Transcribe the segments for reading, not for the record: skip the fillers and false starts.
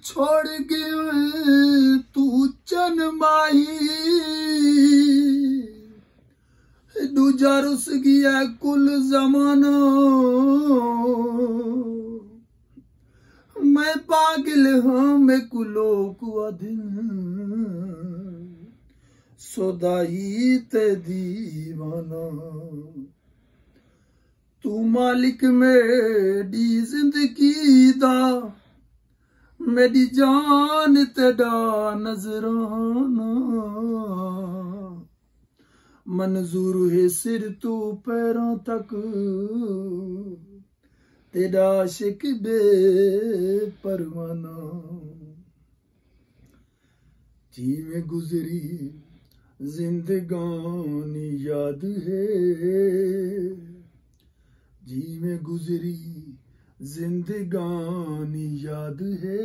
छोड़ गए तू चन माही दूजा रुस गया कुल जमाना मैं पागल हाँ मैं कुलो को दिन सोदाई ते दीवाना तू मालिक मेरी जिंदगी दा मेरी जान तेरा नजराना मंजूर है सिर तो पैरों तक तेरा आशिक बेपरवाना जी में गुजरी जिंदगानी याद है जी में गुजरी जिंदगानी याद है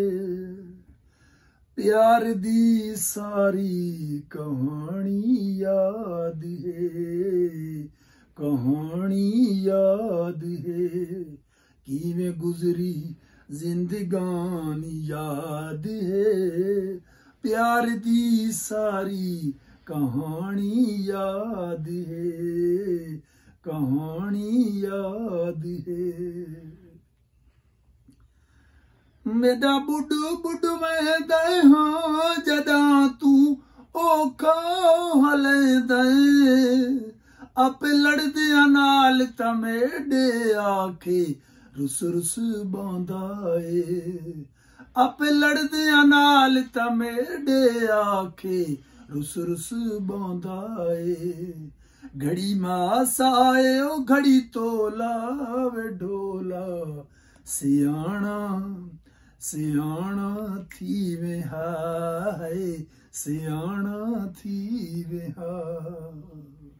प्यार दी सारी कहानी याद है कहानी याद है कि में गुजरी जिंदगानी याद है प्यार दी सारी कहानी याद है कहानी याद है मेरा बुढ़ बुढ़ में दे हाँ जदा तू ओखा हले दे आप लड़ दिया नाल तमेडे आखे रुस रुस बांधाए आप लड़ दिया नाल तमेडे आखे रुस रुस बांधाए घड़ी मास आए ओ घड़ी तोला वे ढोला सियाणा सियाणा थी वे हाय सियाणा थी वे हाय।